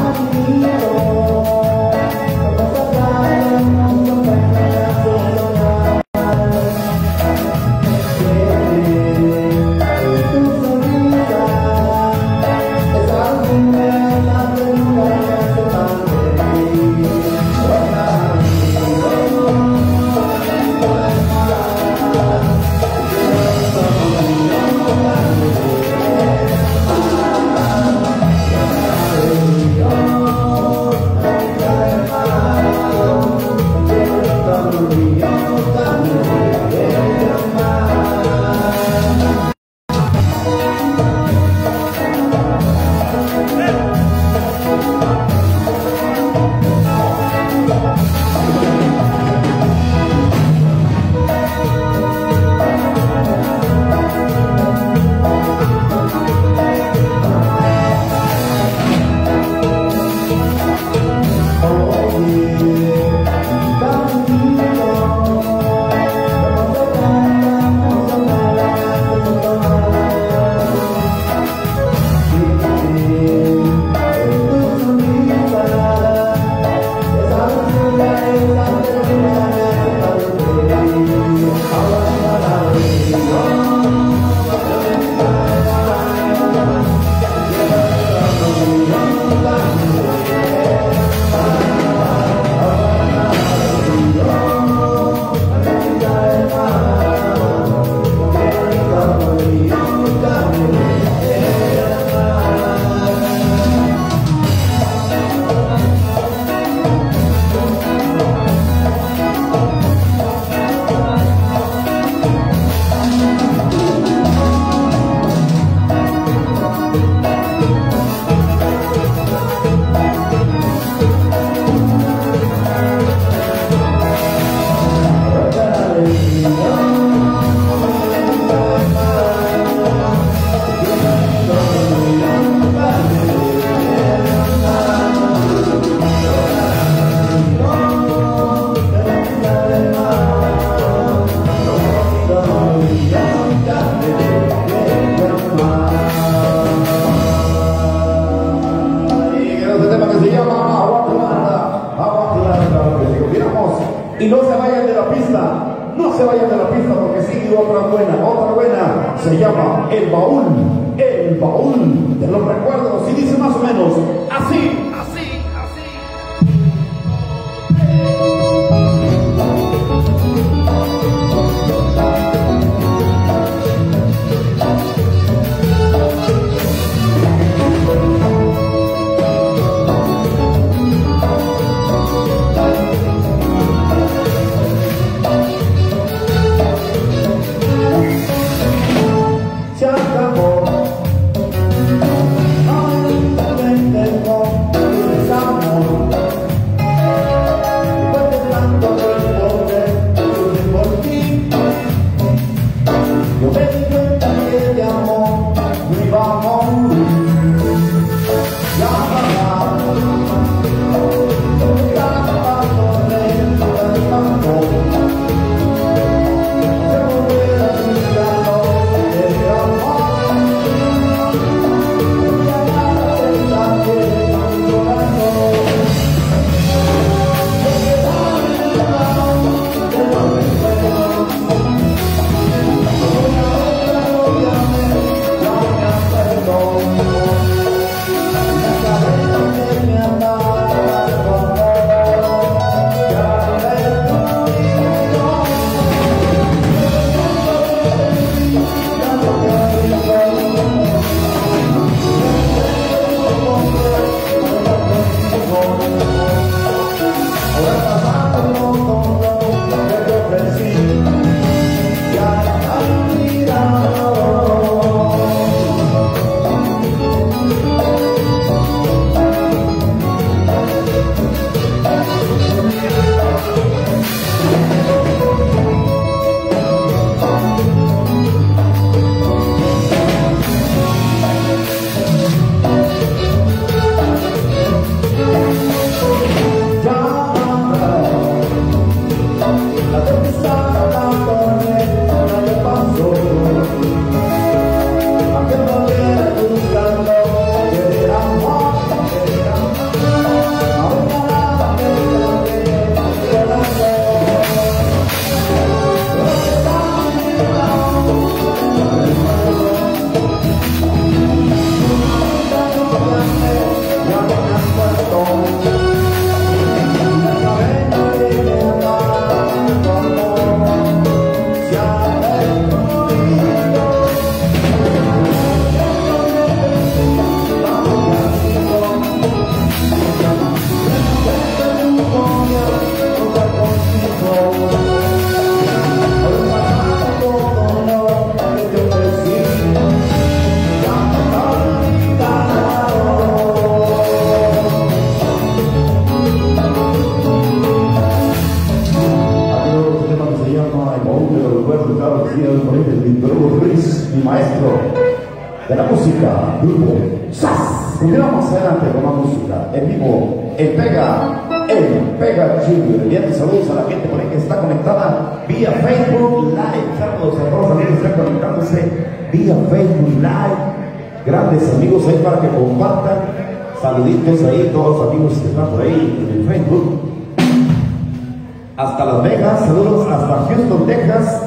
Y no se vayan de la pista, no se vayan de la pista porque sigue otra buena, se llama El Baúl de los recuerdos y dice más o menos así. Se acabó, ay, el maestro de la música, grupo SAS. Continuamos adelante con la música en vivo, el Pega Junior. Enviando saludos a la gente por ahí que está conectada vía Facebook Live. Saludos a todos los amigos que están conectándose vía Facebook Live. Grandes amigos ahí para que compartan. Saluditos ahí, todos los amigos que están por ahí en el Facebook. Hasta Las Vegas, saludos hasta Houston, Texas,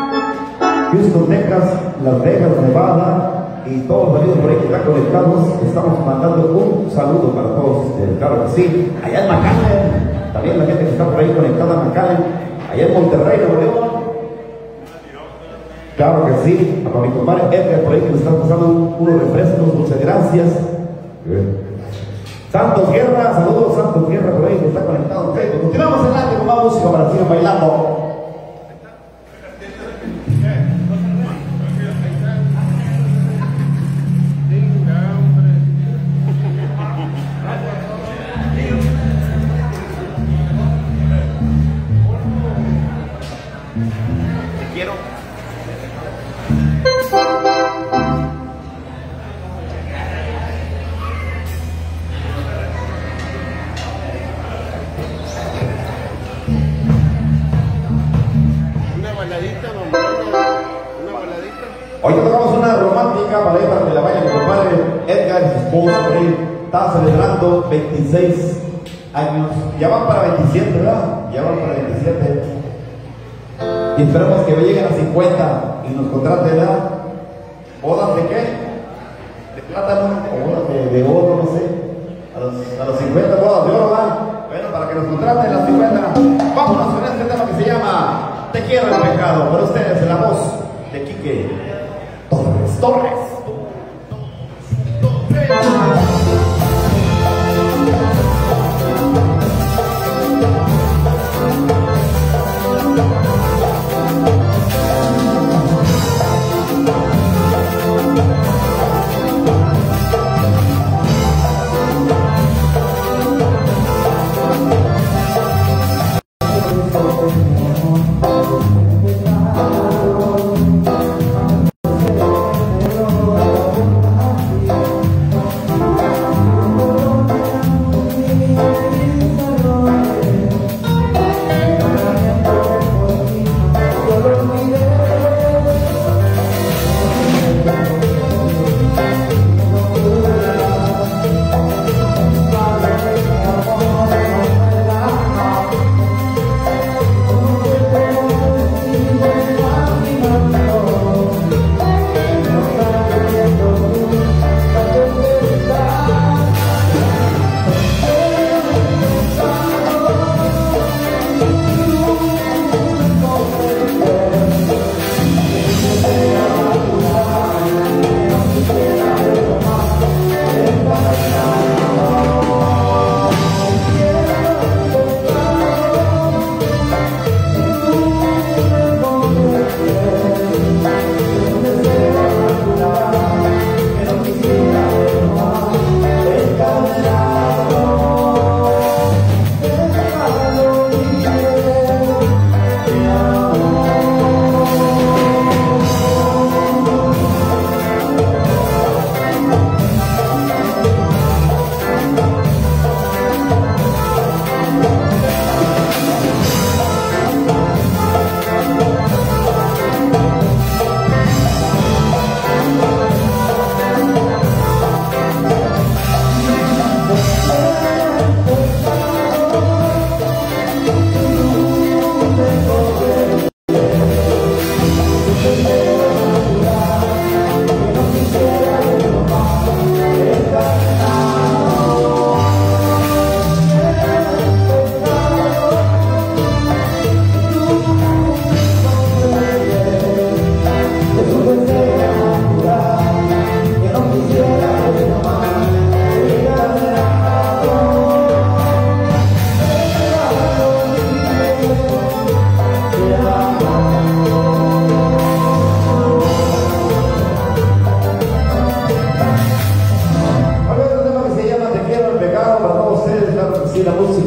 Las Vegas, Nevada, y todos los amigos por ahí que están conectados. Estamos mandando un saludo para todos ustedes, claro que sí. Allá en McAllen, también la gente que está por ahí conectada a McAllen, allá en Monterrey, Nuevo León. Claro que sí, a mi compadre Edgar por ahí que nos está pasando unos refrescos, muchas gracias. Santos Guerra, saludos Santos Guerra por ahí que está conectado. Continuamos adelante con más música para seguir bailando. Hoy tocamos una romántica para que la vaya mi compadre Edgar y su esposa por ahí. Está celebrando 26 años. Ya van para 27, ¿verdad? Ya van para 27. Y esperamos que lleguen a 50 y nos contraten, ¿verdad? ¿Bodas de qué? ¿De plátano? ¿O bodas de oro? No sé. A los 50 bodas de oro, ¿verdad? Bueno, para que nos contraten las 50. Vámonos con este tema que se llama Te quiero el pecado. Para ustedes, en la voz de Quique Torres.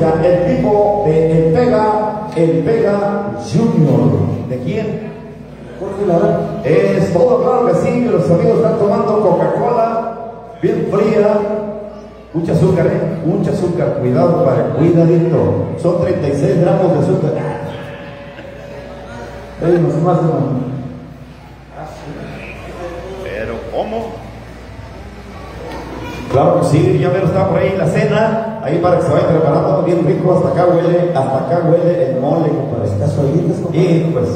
El Pega Junior. ¿De quién? Es todo, claro que sí, que los amigos están tomando Coca-Cola, bien fría, mucho azúcar, mucho azúcar, cuidado, cuidadito, son 36 gramos de azúcar. Pero, ¿cómo? Claro que sí, ya veo, está por ahí la cena, ahí para que se vaya preparando, bien rico, hasta acá huele el mole, compadre. Y pues,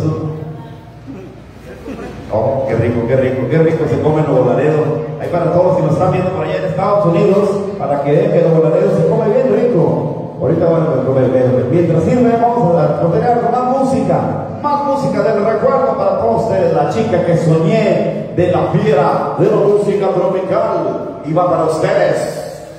oh, qué rico se come Nuevo Laredo. Ahí para todos, si nos están viendo por allá en Estados Unidos, para que vean que Nuevo Laredo se come bien rico. Ahorita van a comer bien. Mientras sirve, vamos a continuar con más música del recuerdo para todos ustedes. La chica que soñé de la fiera de la música tropical. Y va para ustedes.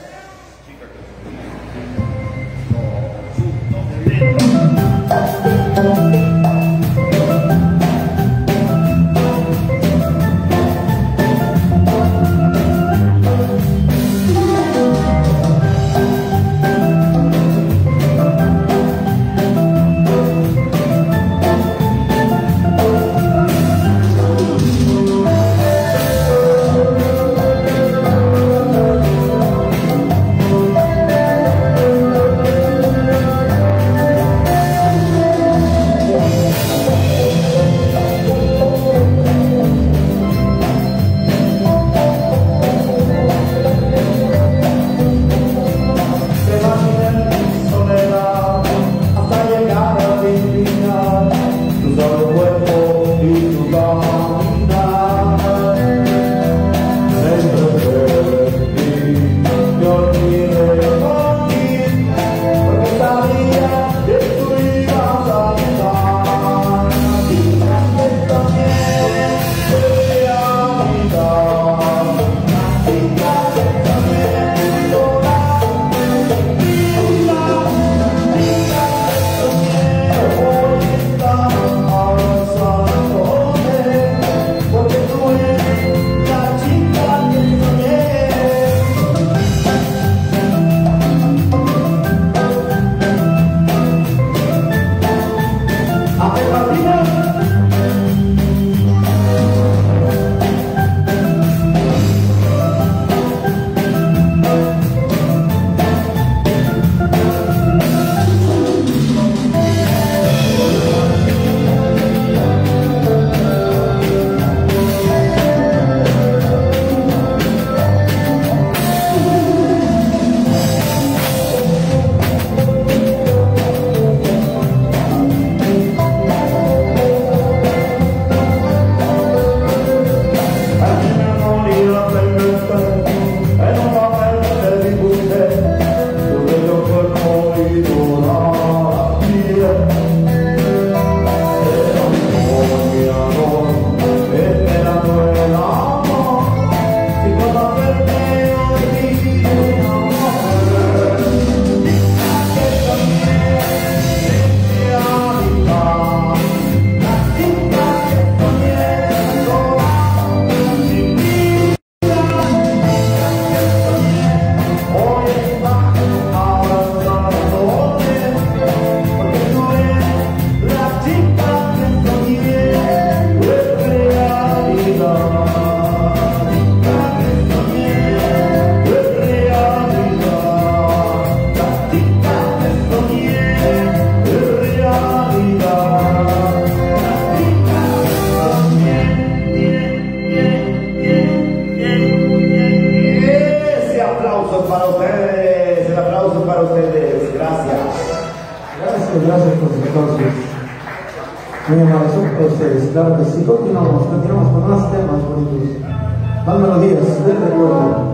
Claro que sí, continuamos con más temas bonitos, más melodías del recuerdo.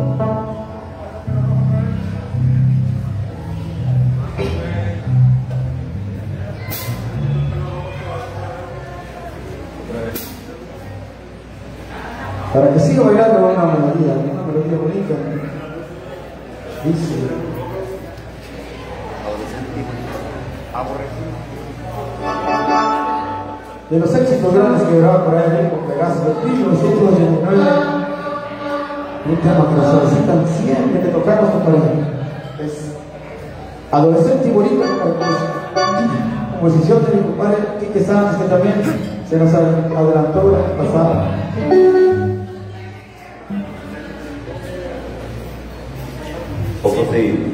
Para que siga bailando una melodía bonita. Dice. De los éxitos grandes que grababa por ahí con Pegaso, en 1989, un tema que nos solicitan siempre que tocamos, compadre. Es Adolescente y Bonito, composición de mi compadre Quique Sánchez, que también Se nos adelantó la pasada. Poco sí.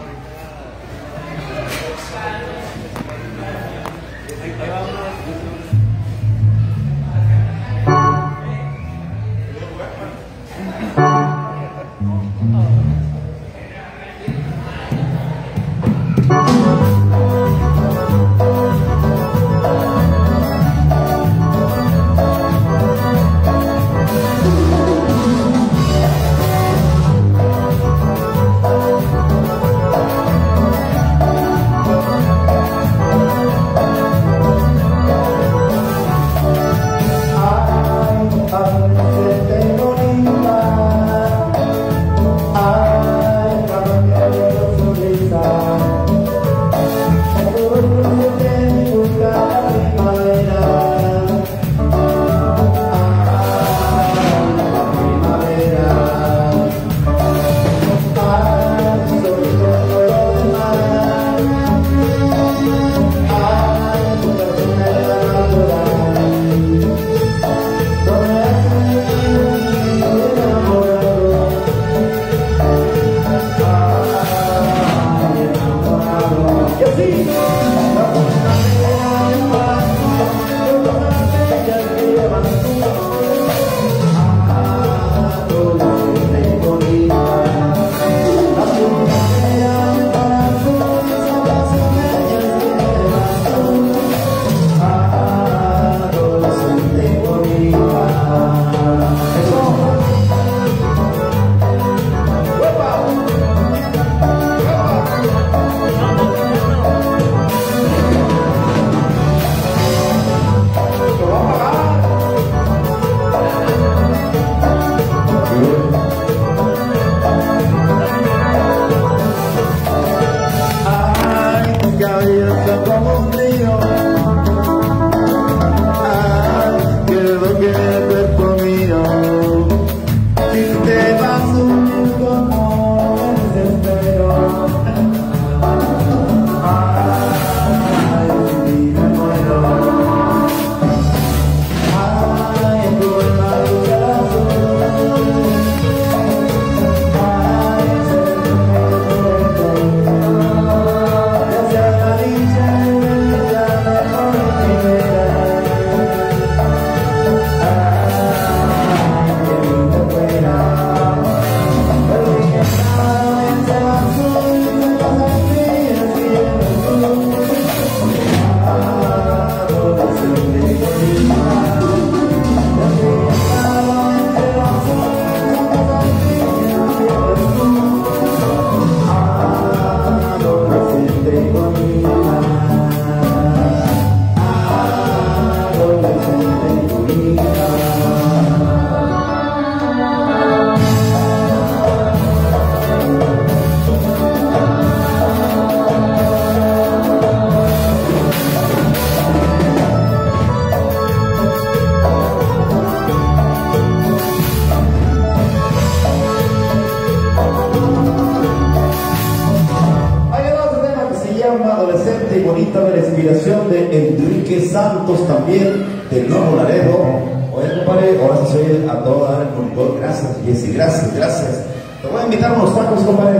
Adolescente y bonita de la inspiración de Enrique Santos, también del Nuevo Laredo. Oye, compadre, ahora sí soy a todo dar el monitor. Gracias, Jessy, gracias. Te voy a invitar a unos tacos, compadre.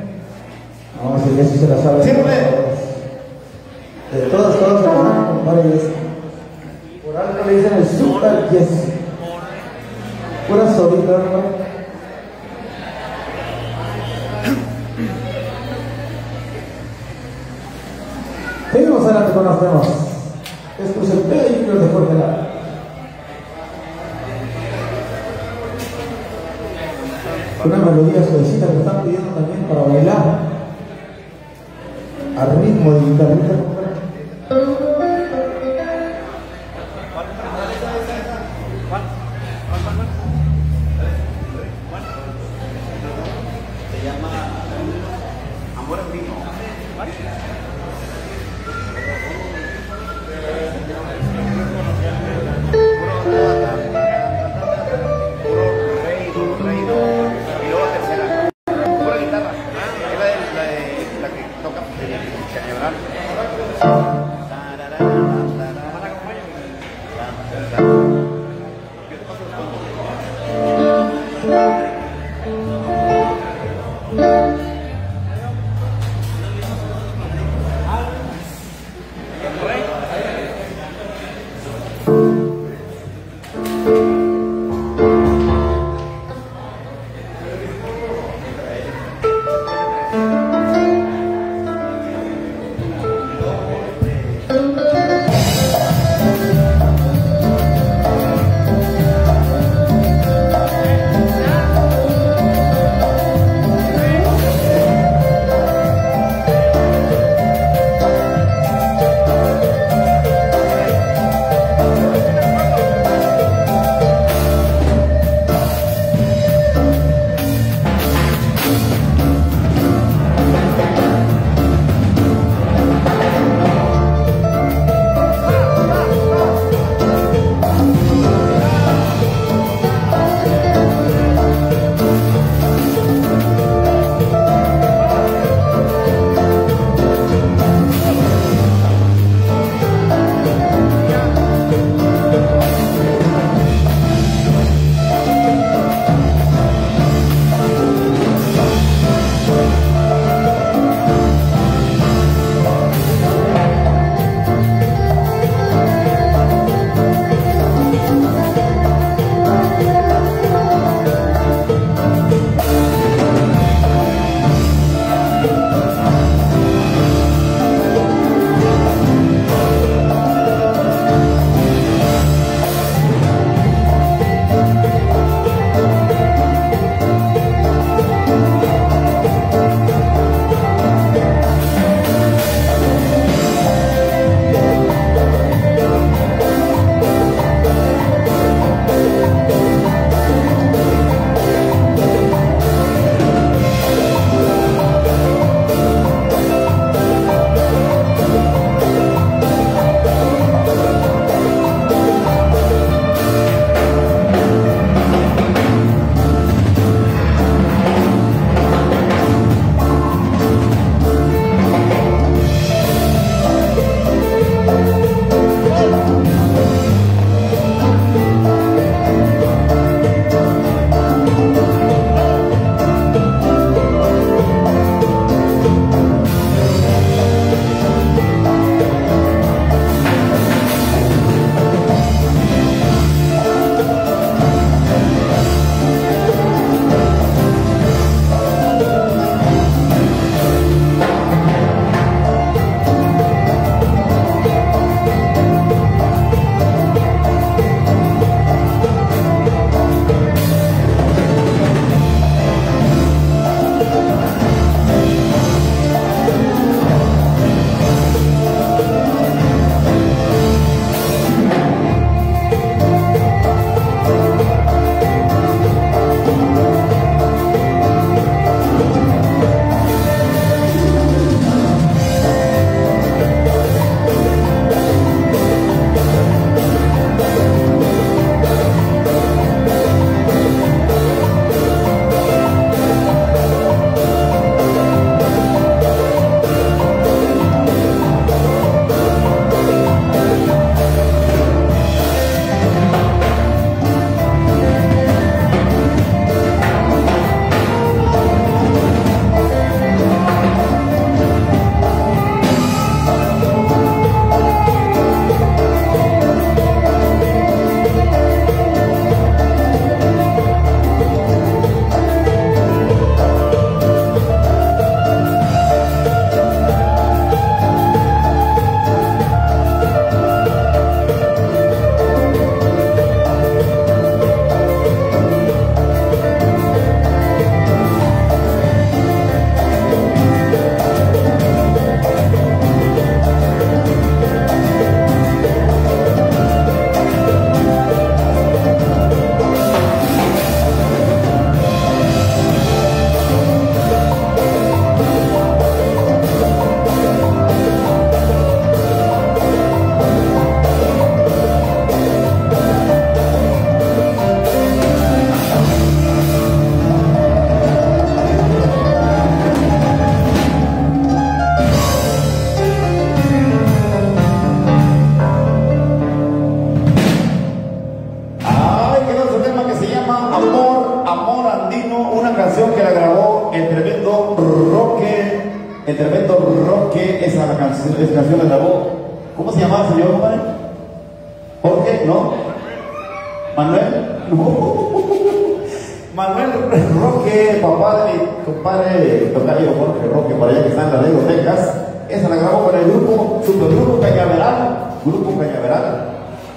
No, si Jessy se la sabe. Sí, hombre. De todas, compadre Jessy. Por algo le dicen el Super Jessy. Pura solita, hermano. Seguimos adelante con los temas. Esto es el vehículo de Jorge Lara. Una melodía suavecita que están pidiendo también para bailar al ritmo de guitarrita. Se llama Amor en Vino. tremendo rock que esa canción la grabó. ¿Cómo se llamaba el señor, compadre? ¿Jorge? ¿No? ¿Manuel? No. Manuel Roque, papá de mi compadre tocayo Jorge Roque, para allá que está en la Laredo, Texas. Esa la grabó con el grupo, supergrupo Cañaveral. Grupo Cañaveral.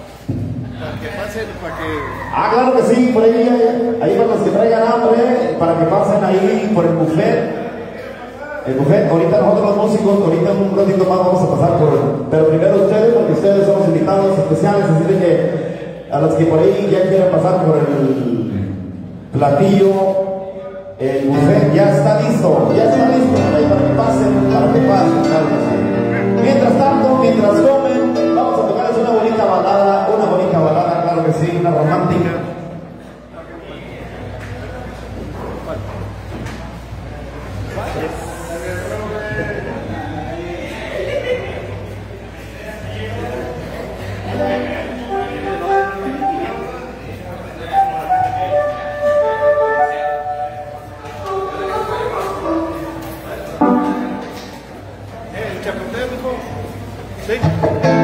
Claro que sí, por ahí para los que traigan hambre, para que pasen ahí por el buffet. El buffet, ahorita nosotros los músicos, ahorita en un ratito más vamos a pasar pero primero ustedes, porque ustedes son los invitados especiales, así de que a los que por ahí ya quieren pasar por el platillo, el buffet ya está listo, para que pasen, claro que sí. Mientras tanto, mientras comen, vamos a tocarles una bonita balada, claro que sí, una romántica. Sí.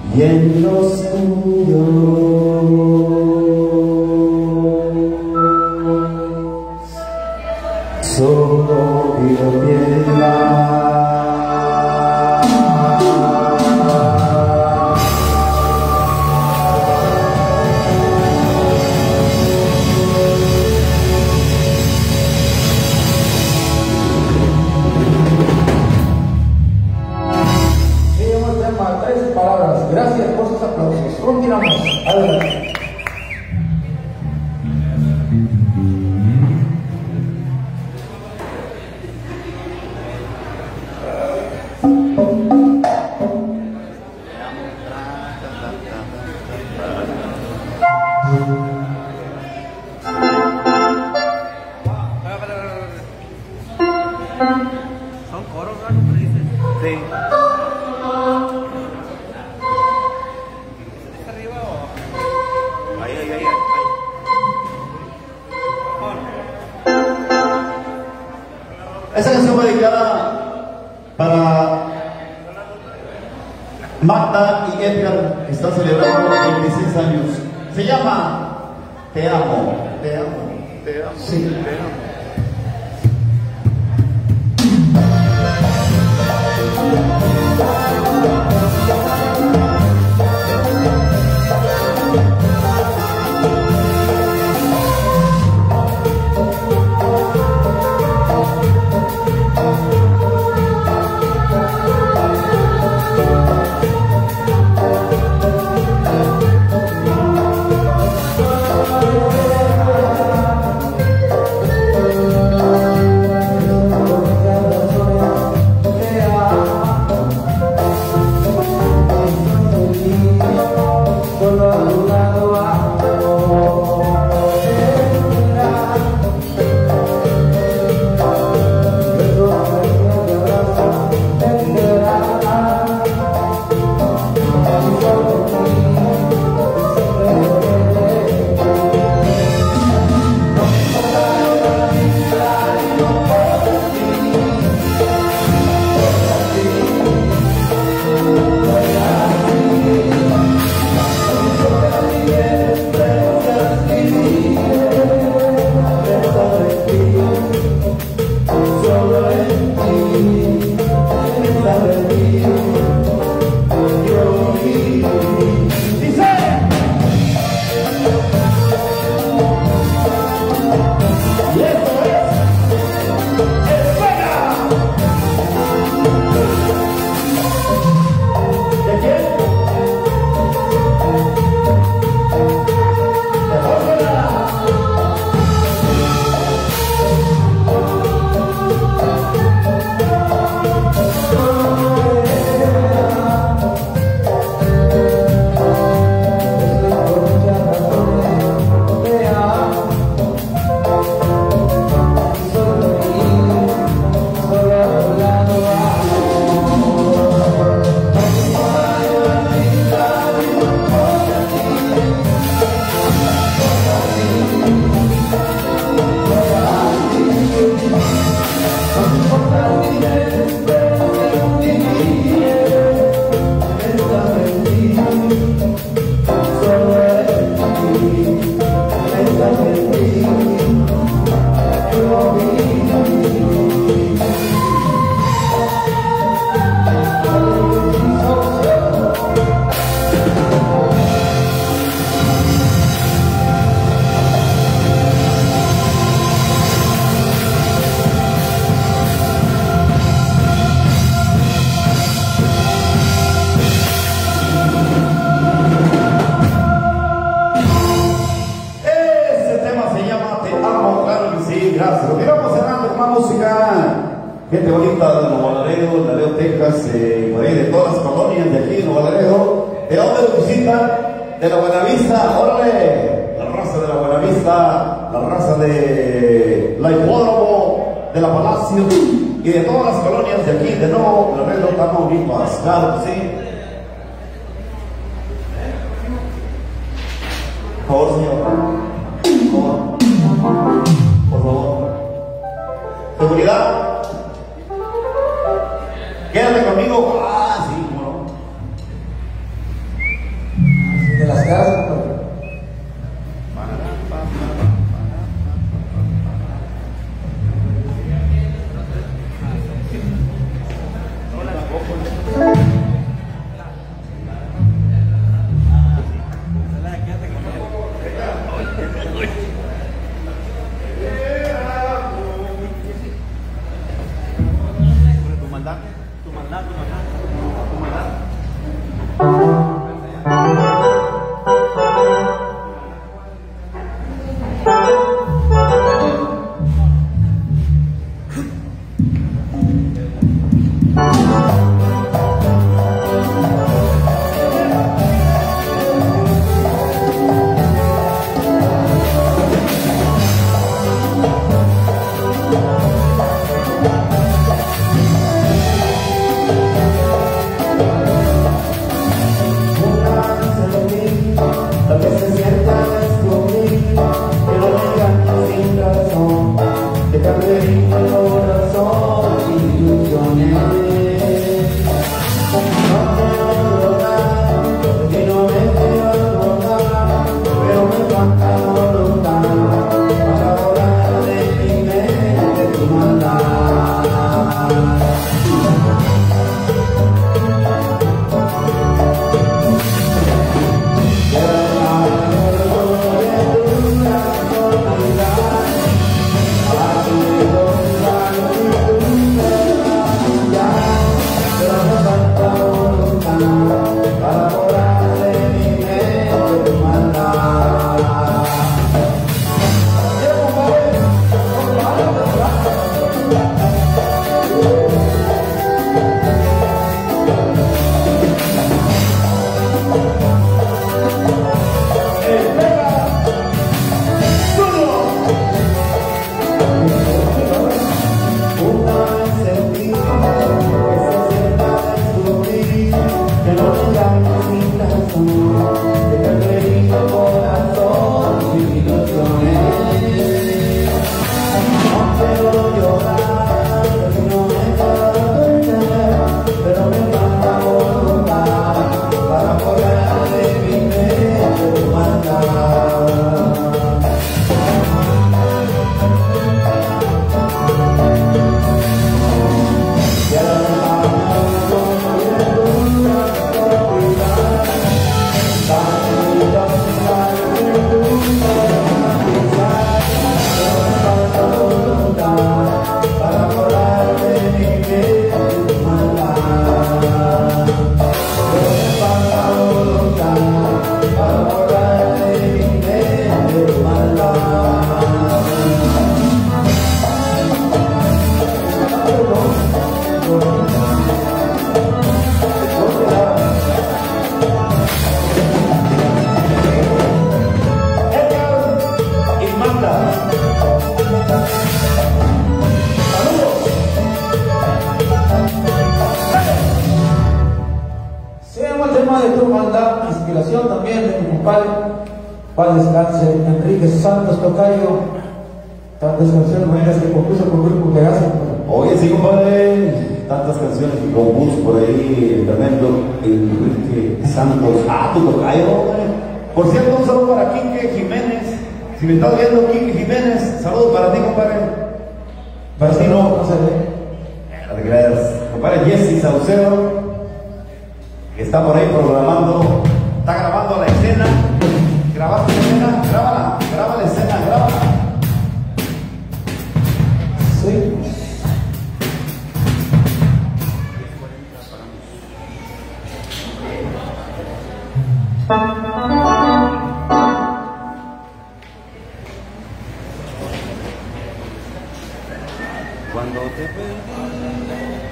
y en lo oscuro solo pido piedad. Gracias por sus aplausos. Continuamos. Adelante. Son coros, ¿no? ¿Cómo dices? Sí. Esa canción fue dedicada para Magda y Edgar, que están celebrando 26 años. Se llama Te amo, te amo, te amo, sí, te amo. Gente bonita de Nuevo Laredo, Laredo, Texas, por ahí de todas las colonias de aquí de Nuevo Laredo. ¿De dónde lo visitan? De la Buenavista, órale, la raza de la Buenavista, la raza de la Hipódromo, de la Palacio y de todas las colonias de aquí de Nuevo Laredo, Tamaulipas, claro que sí. Por favor, señor. Por favor. Seguridad. Quédate conmigo. Ah, sí, bueno. tenemos el tema de tu maldad, inspiración también de mi compadre. Paz descanse, Enrique Santos Tocayo. Tantas canciones bonitas que compuso con Grupo Pegaso. Oye, sí, compadre, tantas canciones que compuso por ahí el tremendo Enrique Santos. Ah, tu tocayo, hombre. Por cierto, un saludo para Quique Jiménez. Si me estás viendo, Quique Jiménez, saludos para ti, compadre. Para ti no se ve. Gracias. Compadre Jesse Saucedo, que está por ahí programando, está grabando la escena. ¿Grabaste la escena? Grábala, graba la escena, grábala. Sí. Cuando te perdí.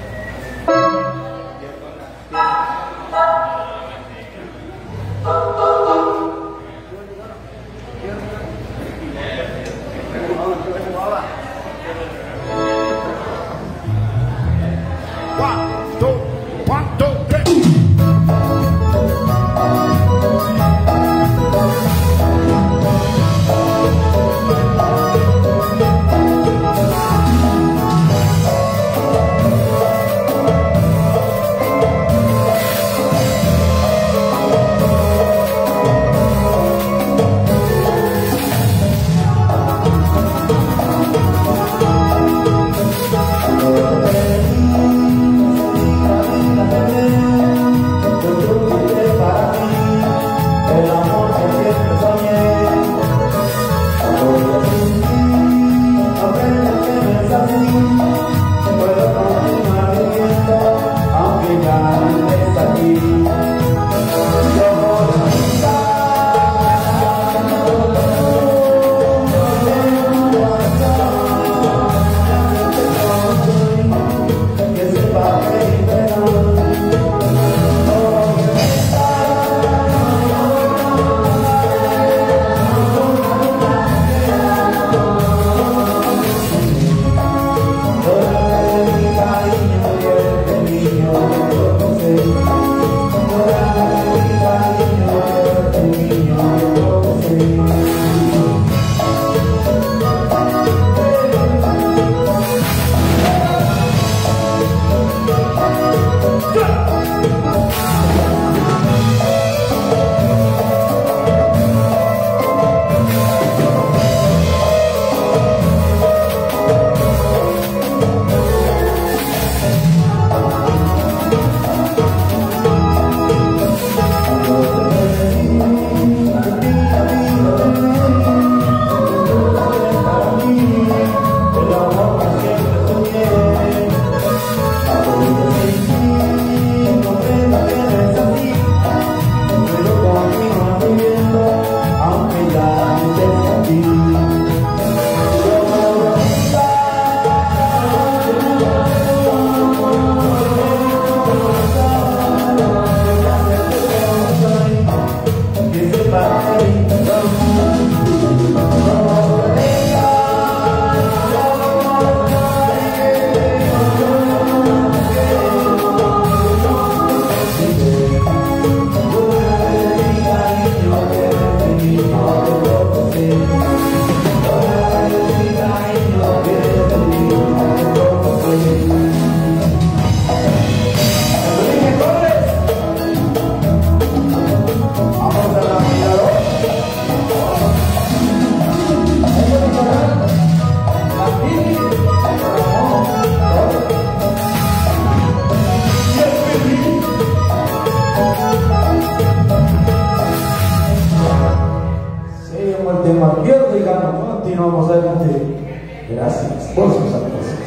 Continuamos adelante. Gracias por sus aplausos.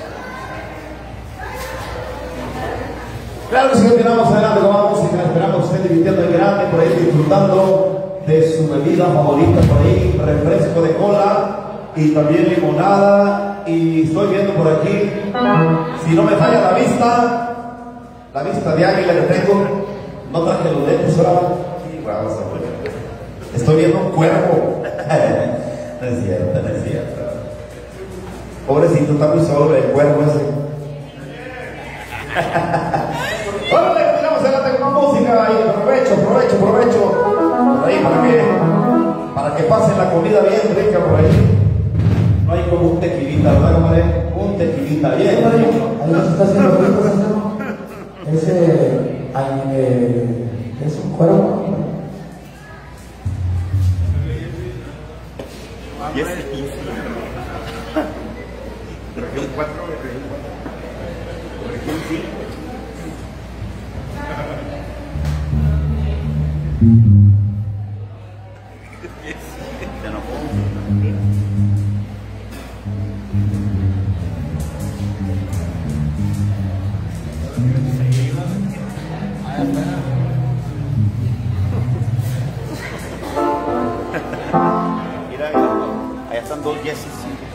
Claro que sí, continuamos adelante con la música. Esperamos que estén divirtiendo en grande, por ahí disfrutando de su bebida favorita, por ahí refresco de cola y también limonada. Y estoy viendo por aquí, si no me falla la vista de águila que tengo, no traje los lentes ahora. Sí, vamos a ver. Estoy viendo un cuervo. No es cierto, no es cierto. Pobrecito, está muy solo el cuervo ese. Órale, continuamos adelante con la música. comida bien rica por ahí. No hay como un tequilita, ¿verdad, compadre? Un tequilita bien. Ahí nos está haciendo fritos, ¿no? Ese es un cuervo. Y es región 4, región 5. Se enojó. Mira, allá están dos Jessis.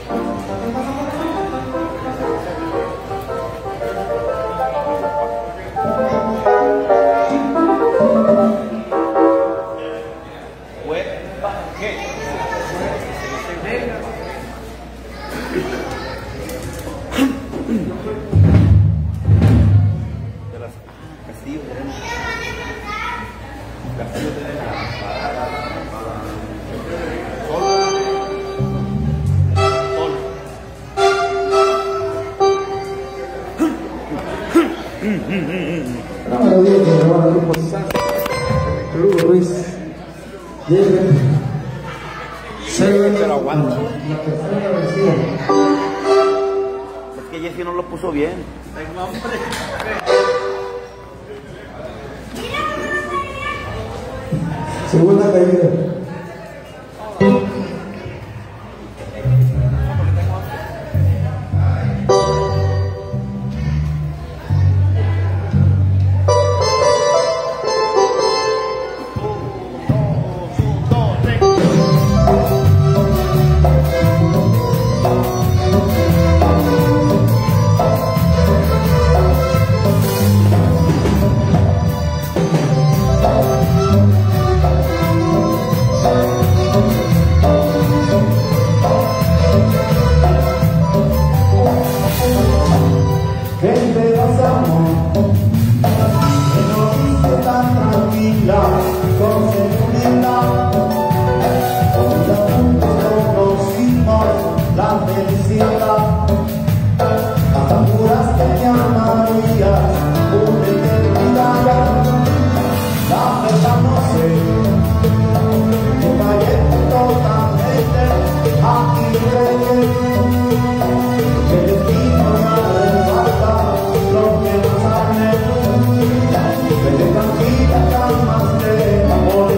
Una melodía que grababa el grupo Santo, Lugo Ruiz, Jeremy, Pero aguanta. la tercera versión. Es que Jessy no lo puso bien. Segunda caída. Gente pasamos, que no viste tan tranquila, con seguridad. Poquito a poco conocimos la felicidad. Hasta puras te llamarías una eternidad. La verdad no sé, que fallé totalmente aquí llegué. Que el destino nada le falta, lo que más amé. Vete tranquila, cálmate, amor.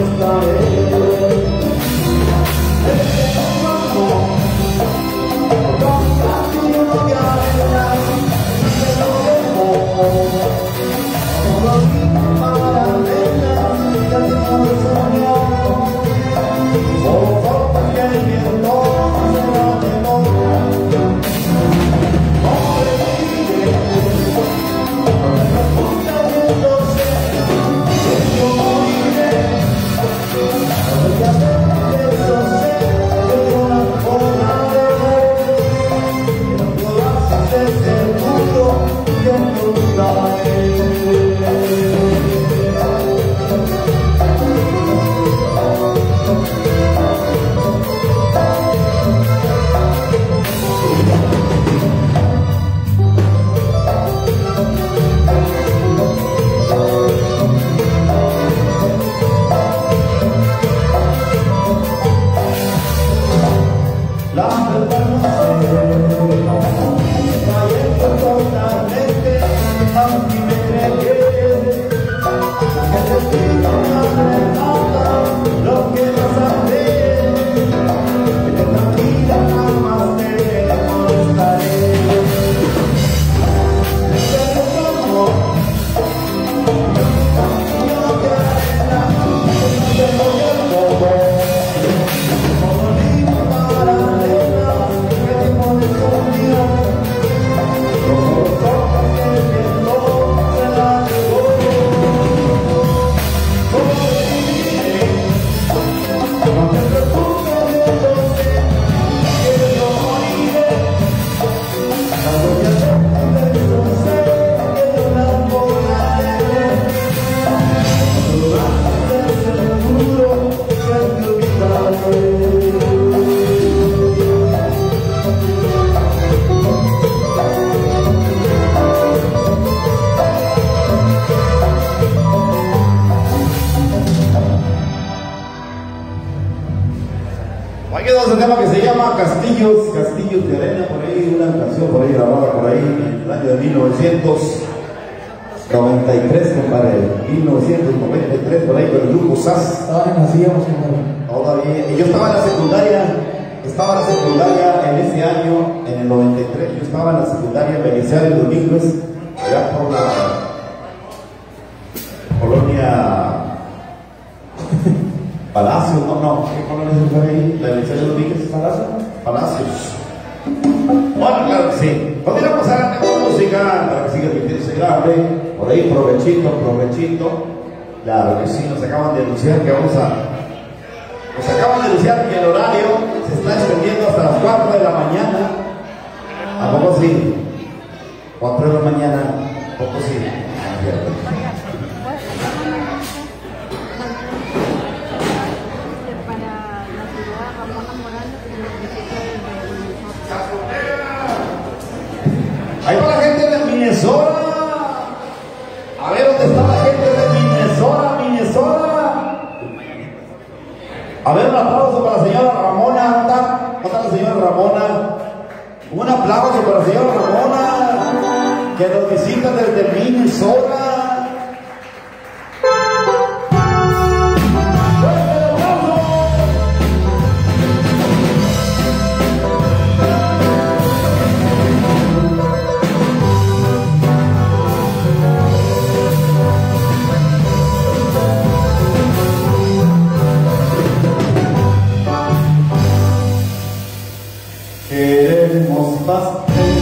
un tema que se llama Castillos de Arena, por ahí, una canción por ahí grabada por ahí en el año de 1993, compadre, 1993, por ahí con el grupo SAS. Todavía nacíamos, compadre. Todavía, yo estaba en la secundaria en ese año, en el 93, yo estaba en la secundaria en Belisario Domínguez, allá por la colonia Palacios, no, ¿qué colonia se fue ahí? La Belisario Domínguez, Palacios. Bueno, claro que sí. Continuamos adelante con música para que siga divirtiéndose grande. Por ahí, provechito. Claro que sí, nos acaban de anunciar que nos acaban de anunciar que el horario se está extendiendo hasta las 4 de la mañana. ¿A poco sí? 4 de la mañana, ¿a poco sí? Ahí va la gente de Minnesota. A ver dónde está la gente de Minnesota. A ver, un aplauso para la señora Ramona. ¿Dónde está la señora Ramona? Un aplauso para la señora Ramona, que nos visita desde Minnesota. Queremos pastel,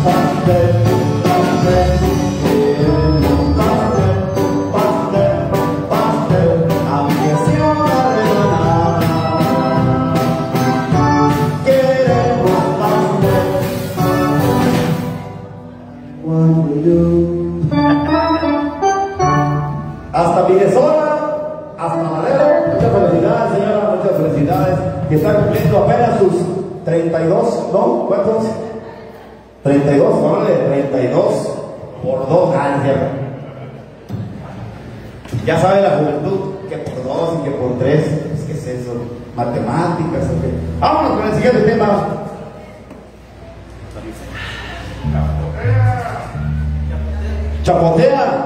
aunque sea una rebanada. Queremos pastel. Hasta Minnesota, hasta Madero. Muchas felicidades, señora, muchas felicidades. Que está cumpliendo apenas sus 32, ¿no? ¿Cuántos? 32, órale, 32 por 2 años. Ya sabe la juventud que por 2 y que por 3, ¿qué es eso? Matemáticas, ¿o qué? Vámonos con el siguiente tema. Chapotea.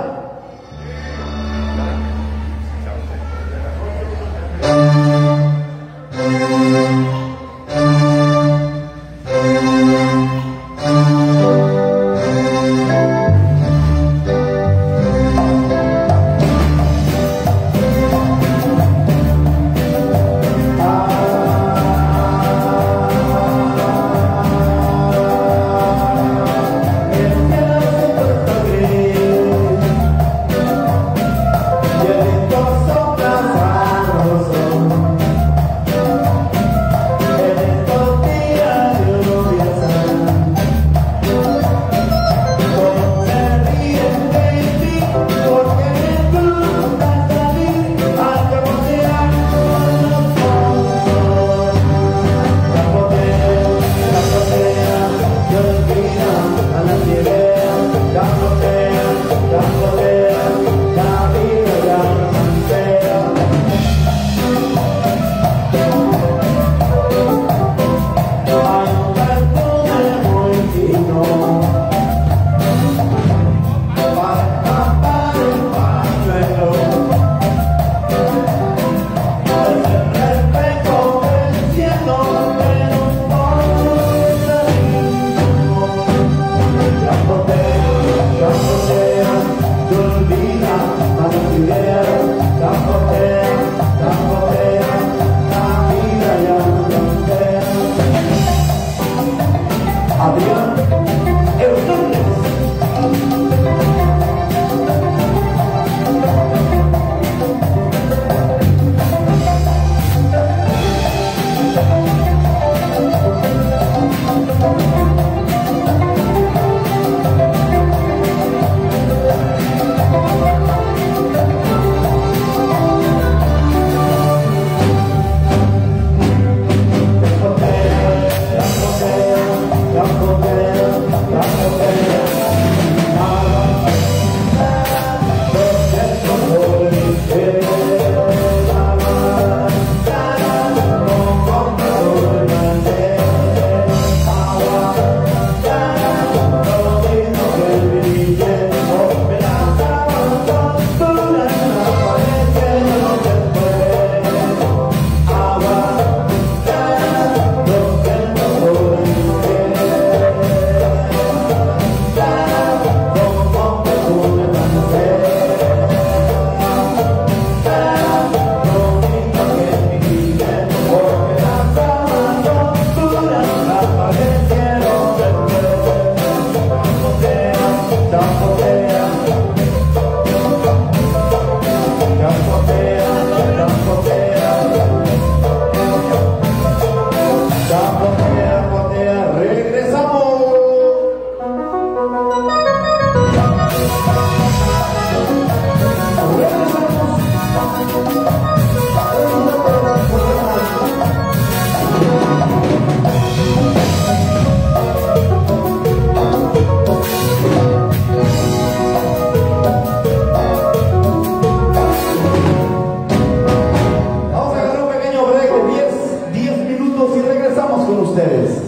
con ustedes.